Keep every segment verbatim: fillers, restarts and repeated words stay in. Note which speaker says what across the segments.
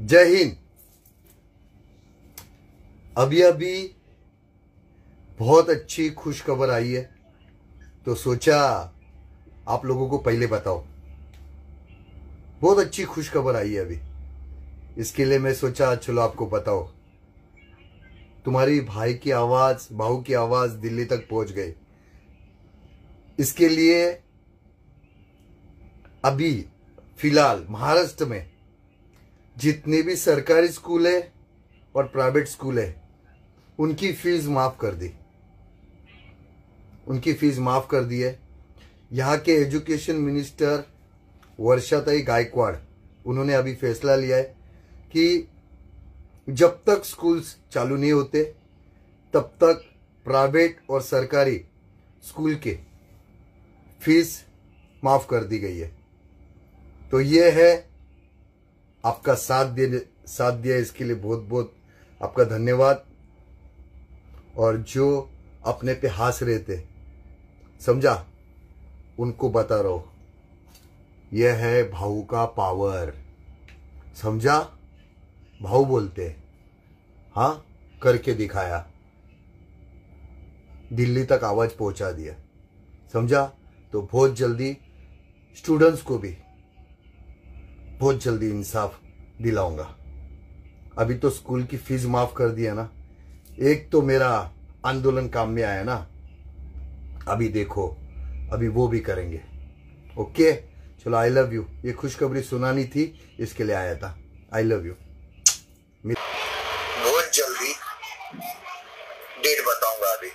Speaker 1: जय हिंद। अभी अभी बहुत अच्छी खुश खबर आई है, तो सोचा आप लोगों को पहले बताओ। बहुत अच्छी खुश खबर आई है अभी, इसके लिए मैं सोचा चलो आपको बताओ। तुम्हारी भाई की आवाज, बहू की आवाज दिल्ली तक पहुंच गई। इसके लिए अभी फिलहाल महाराष्ट्र में जितने भी सरकारी स्कूल है और प्राइवेट स्कूल है, उनकी फीस माफ कर दी उनकी फीस माफ कर दी है। यहाँ के एजुकेशन मिनिस्टर वर्षाताई गायकवाड़, उन्होंने अभी फैसला लिया है कि जब तक स्कूल्स चालू नहीं होते तब तक प्राइवेट और सरकारी स्कूल के फीस माफ कर दी गई है। तो ये है, आपका साथ दे साथ दिया, इसके लिए बहुत बहुत आपका धन्यवाद। और जो अपने पे हंस रहे थे, समझा, उनको बता रहा हूं, यह है भाऊ का पावर। समझा, भाऊ बोलते हैं, हाँ, करके दिखाया, दिल्ली तक आवाज पहुंचा दिया। समझा। तो बहुत जल्दी स्टूडेंट्स को भी बहुत जल्दी इंसाफ दिलाऊंगा। अभी तो स्कूल की फीस माफ कर दिया ना, एक तो मेरा आंदोलन काम में आया ना, अभी देखो अभी वो भी करेंगे। ओके, चलो, आई लव यू। ये खुशखबरी सुनानी थी, इसके लिए आया था। I love you.
Speaker 2: बहुत जल्दी डेट बताऊंगा। अभी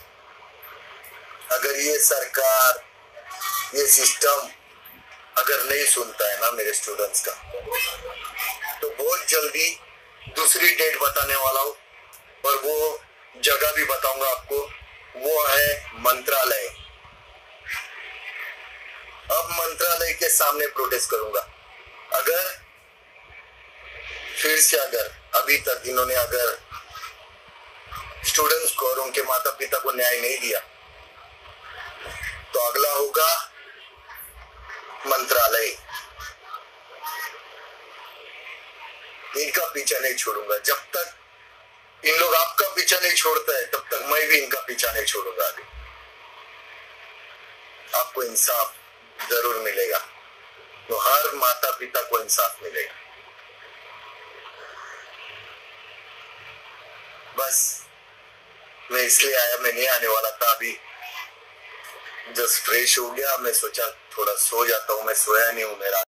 Speaker 2: अगर ये सरकार, ये सिस्टम अगर नहीं सुनता है ना मेरे स्टूडेंट्स का, तो बहुत जल्दी दूसरी डेट बताने वाला हूं। और वो जगह भी बताऊंगा आपको, वो है मंत्रालय। अब मंत्रालय के सामने प्रोटेस्ट करूंगा। अगर फिर से अगर अभी तक इन्होंने अगर स्टूडेंट्स को और उनके माता पिता को न्याय नहीं दिया, तो अगला होगा मंत्रालय। इनका पीछा नहीं छोड़ूंगा। जब तक इन लोग आपका पीछा नहीं छोड़ता है, तब तक मैं भी इनका पीछा नहीं छोड़ूंगा। अभी आपको इंसाफ जरूर मिलेगा, तो हर माता पिता को इंसाफ मिलेगा। बस मैं इसलिए आया, मैं नहीं आने वाला था। अभी जस्ट फ्रेश हो गया, मैं सोचा थोड़ा सो जाता हूँ। मैं सोया नहीं हूँ, मेरा